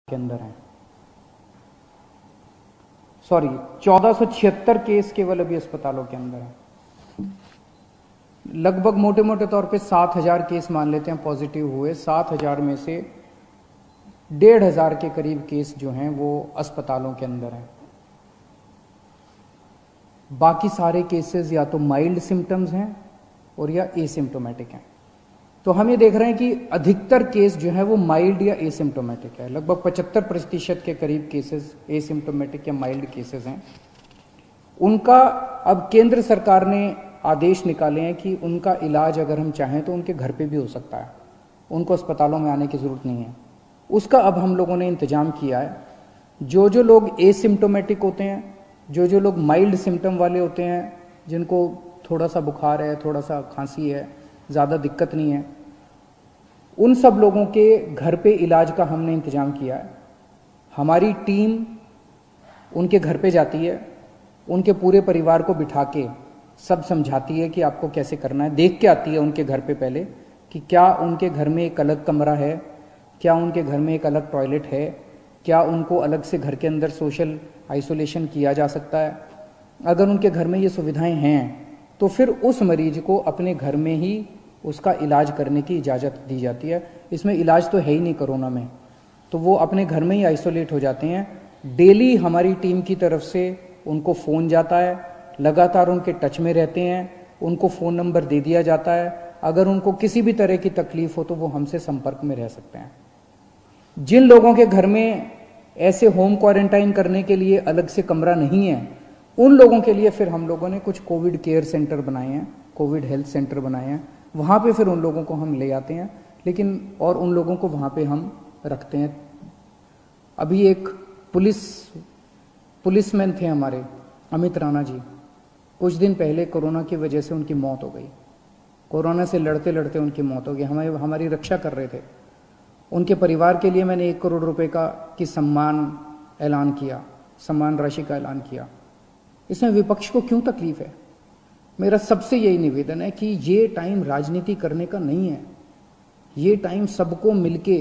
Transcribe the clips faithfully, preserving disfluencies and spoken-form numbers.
के अंदर हैं। सॉरी चौदह सौ छिहत्तर केस केवल अभी अस्पतालों के अंदर हैं। लगभग मोटे मोटे तौर पे सात हजार केस मान लेते हैं पॉजिटिव हुए। सात हजार में से डेढ़ हजार के करीब केस जो हैं वो अस्पतालों के अंदर हैं। बाकी सारे केसेस या तो माइल्ड सिम्टम्स हैं और या एसिम्टोमेटिक हैं। तो हम ये देख रहे हैं कि अधिकतर केस जो है वो माइल्ड या एसिम्टोमेटिक है। लगभग पचहत्तर प्रतिशत के करीब केसेस एसिम्टोमेटिक या माइल्ड केसेस हैं। उनका अब केंद्र सरकार ने आदेश निकाले हैं कि उनका इलाज अगर हम चाहें तो उनके घर पे भी हो सकता है, उनको अस्पतालों में आने की ज़रूरत नहीं है। उसका अब हम लोगों ने इंतजाम किया है। जो जो लोग एसिम्टोमेटिक होते हैं, जो जो लोग माइल्ड सिम्टम वाले होते हैं, जिनको थोड़ा सा बुखार है, थोड़ा सा खांसी है, ज़्यादा दिक्कत नहीं है, उन सब लोगों के घर पे इलाज का हमने इंतजाम किया है। हमारी टीम उनके घर पे जाती है, उनके पूरे परिवार को बिठा के सब समझाती है कि आपको कैसे करना है। देख के आती है उनके घर पे पहले कि क्या उनके घर में एक अलग कमरा है, क्या उनके घर में एक अलग टॉयलेट है, क्या उनको अलग से घर के अंदर सोशल आइसोलेशन किया जा सकता है। अगर उनके घर में ये सुविधाएं हैं तो फिर उस मरीज को अपने घर में ही उसका इलाज करने की इजाज़त दी जाती है। इसमें इलाज तो है ही नहीं कोरोना में, तो वो अपने घर में ही आइसोलेट हो जाते हैं। डेली हमारी टीम की तरफ से उनको फ़ोन जाता है, लगातार उनके टच में रहते हैं, उनको फ़ोन नंबर दे दिया जाता है। अगर उनको किसी भी तरह की तकलीफ हो तो वो हमसे संपर्क में रह सकते हैं। जिन लोगों के घर में ऐसे होम क्वारंटाइन करने के लिए अलग से कमरा नहीं है, उन लोगों के लिए फिर हम लोगों ने कुछ कोविड केयर सेंटर बनाए हैं, कोविड हेल्थ सेंटर बनाए हैं। वहाँ पे फिर उन लोगों को हम ले आते हैं, लेकिन और उन लोगों को वहाँ पे हम रखते हैं। अभी एक पुलिस पुलिसमैन थे हमारे, अमित राणा जी, कुछ दिन पहले कोरोना की वजह से उनकी मौत हो गई। कोरोना से लड़ते लड़ते उनकी मौत हो गई। हमें हमारी रक्षा कर रहे थे। उनके परिवार के लिए मैंने एक करोड़ रुपए का की सम्मान ऐलान किया, सम्मान राशि का ऐलान किया। इसमें विपक्ष को क्यों तकलीफ है? मेरा सबसे यही निवेदन है कि ये टाइम राजनीति करने का नहीं है। ये टाइम सबको मिलके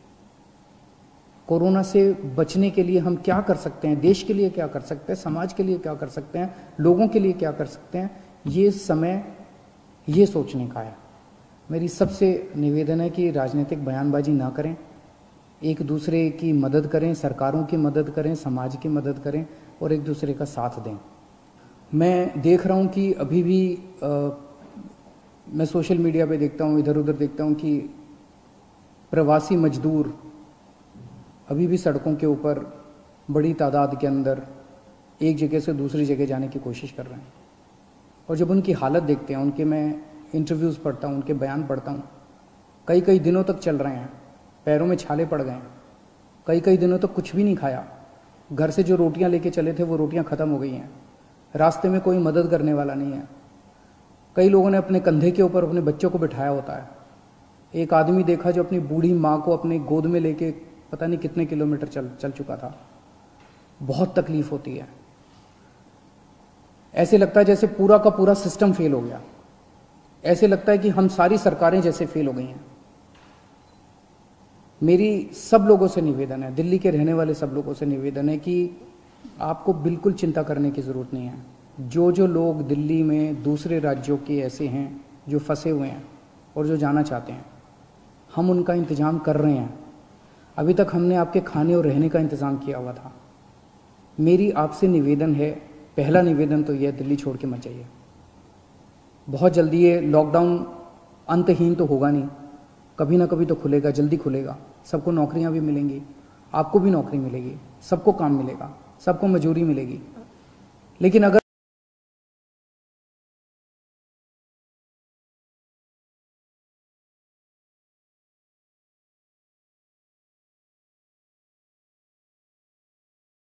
कोरोना से बचने के लिए हम क्या कर सकते हैं, देश के लिए क्या कर सकते हैं, समाज के लिए क्या कर सकते हैं, लोगों के लिए क्या कर सकते हैं, ये समय ये सोचने का है। मेरी सबसे निवेदन है कि राजनीतिक बयानबाजी ना करें, एक दूसरे की मदद करें, सरकारों की मदद करें, समाज की मदद करें और एक दूसरे का साथ दें। मैं देख रहा हूँ कि अभी भी आ, मैं सोशल मीडिया पे देखता हूँ, इधर उधर देखता हूँ कि प्रवासी मजदूर अभी भी सड़कों के ऊपर बड़ी तादाद के अंदर एक जगह से दूसरी जगह जाने की कोशिश कर रहे हैं। और जब उनकी हालत देखते हैं, उनके मैं इंटरव्यूज़ पढ़ता हूँ, उनके बयान पढ़ता हूँ, कई कई दिनों तक चल रहे हैं, पैरों में छाले पड़ गए हैं, कई कई दिनों तक कुछ भी नहीं खाया। घर से जो रोटियाँ लेके चले थे वो रोटियाँ ख़त्म हो गई हैं। रास्ते में कोई मदद करने वाला नहीं है। कई लोगों ने अपने कंधे के ऊपर अपने बच्चों को बिठाया होता है। एक आदमी देखा जो अपनी बूढ़ी माँ को अपने गोद में लेके पता नहीं कितने किलोमीटर चल चल चुका था। बहुत तकलीफ होती है। ऐसे लगता है जैसे पूरा का पूरा सिस्टम फेल हो गया। ऐसे लगता है कि हम सारी सरकारें जैसे फेल हो गई हैं। मेरी सब लोगों से निवेदन है, दिल्ली के रहने वाले सब लोगों से निवेदन है कि आपको बिल्कुल चिंता करने की ज़रूरत नहीं है। जो जो लोग दिल्ली में दूसरे राज्यों के ऐसे हैं जो फंसे हुए हैं और जो जाना चाहते हैं, हम उनका इंतज़ाम कर रहे हैं। अभी तक हमने आपके खाने और रहने का इंतज़ाम किया हुआ था। मेरी आपसे निवेदन है, पहला निवेदन तो यह, दिल्ली छोड़ के मत जाइए। बहुत जल्दी ये लॉकडाउन अंतहीन तो होगा नहीं, कभी ना कभी तो खुलेगा, जल्दी खुलेगा। सबको नौकरियां भी मिलेंगी, आपको भी नौकरी मिलेगी, सबको काम मिलेगा, सबको मजूरी मिलेगी। लेकिन अगर